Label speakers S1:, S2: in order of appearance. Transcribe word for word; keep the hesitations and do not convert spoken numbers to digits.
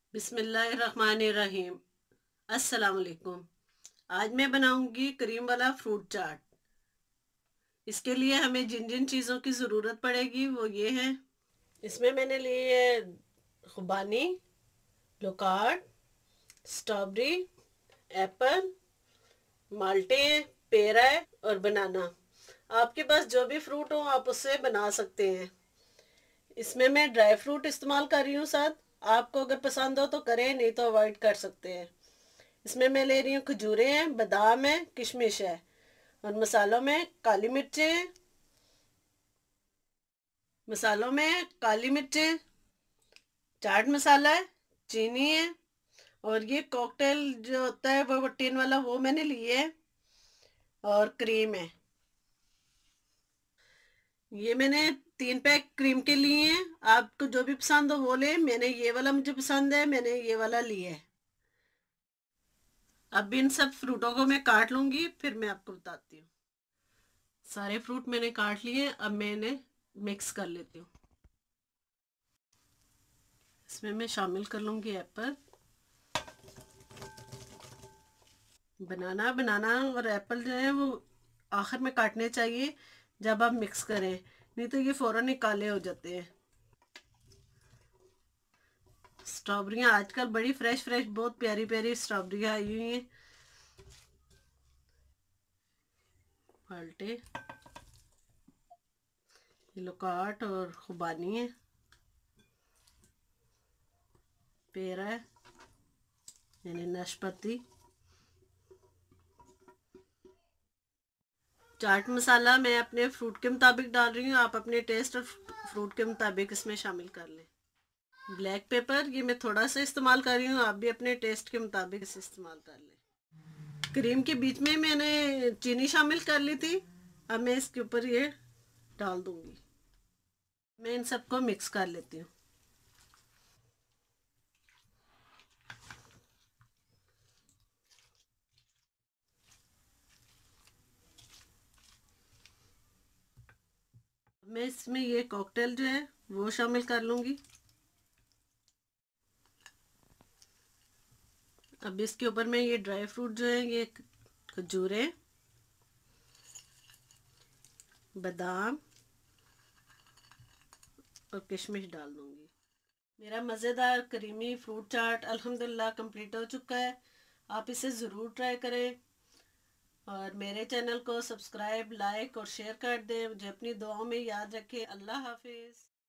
S1: बिस्मिल्लाहिर्रहमानिर्रहीम। अस्सलाम वालेकुम। आज मैं बनाऊंगी क्रीम वाला फ्रूट चाट। इसके लिए हमें जिन जिन चीज़ों की ज़रूरत पड़ेगी वो ये है। इसमें मैंने लिए है खुबानी, लोकार्ड, स्ट्रॉबेरी, एप्पल, माल्टे, पेरा और बनाना। आपके पास जो भी फ्रूट हो आप उससे बना सकते हैं। इसमें मैं ड्राई फ्रूट इस्तेमाल कर रही हूँ साथ। आपको अगर पसंद हो तो करें, नहीं तो अवॉइड कर सकते हैं। इसमें मैं ले रही हूँ खजूरें हैं, बादाम है, किशमिश है। और मसालों में काली मिर्चें हैं। मसालों में काली मिर्चें, चाट मसाला है, चीनी है। और ये कॉकटेल जो होता है वो टिन वाला वो मैंने लिए है। और क्रीम है। ये मैंने तीन पैक क्रीम के लिए हैं। आपको जो भी पसंद हो वो ले। मैंने ये वाला, मुझे पसंद है, मैंने ये वाला लिया है। अब इन सब फ्रूटों को मैं काट लूंगी, फिर मैं आपको बताती हूँ। सारे फ्रूट मैंने काट लिए। अब मैं इन्हें मिक्स कर लेती हूँ। इसमें मैं शामिल कर लूँगी एप्पल, बनाना। बनाना और एप्पल जो है वो आखिर में काटने चाहिए जब आप मिक्स करें, नहीं तो ये फ़ौरन ही काले हो जाते हैं। स्ट्रॉबेरियाँ आजकल बड़ी फ्रेश फ्रेश बहुत प्यारी प्यारी स्ट्रॉबेरियाँ आई हुई हैं। माल्टे, लोकाट और खुबानी है, पेरा है, यानी नाशपाती, चाट मसाला मैं अपने फ्रूट के मुताबिक डाल रही हूँ। आप अपने टेस्ट और फ्रूट के मुताबिक इसमें शामिल कर लें। ब्लैक पेपर ये मैं थोड़ा सा इस्तेमाल कर रही हूँ, आप भी अपने टेस्ट के मुताबिक इसे इस्तेमाल कर लें। क्रीम के बीच में मैंने चीनी शामिल कर ली थी। अब मैं इसके ऊपर ये डाल दूंगी। मैं इन सबको मिक्स कर लेती हूँ। मैं इसमें ये कॉकटेल जो है वो शामिल कर लूँगी। अब इसके ऊपर मैं ये ड्राई फ्रूट जो है, ये खजूरें, बादाम और किशमिश डाल दूँगी। मेरा मज़ेदार करीमी फ्रूट चाट अल्हम्दुलिल्लाह कंप्लीट हो चुका है। आप इसे ज़रूर ट्राई करें और मेरे चैनल को सब्सक्राइब, लाइक और शेयर कर दें। मुझे अपनी दुआओं में याद रखें। अल्लाह हाफिज़।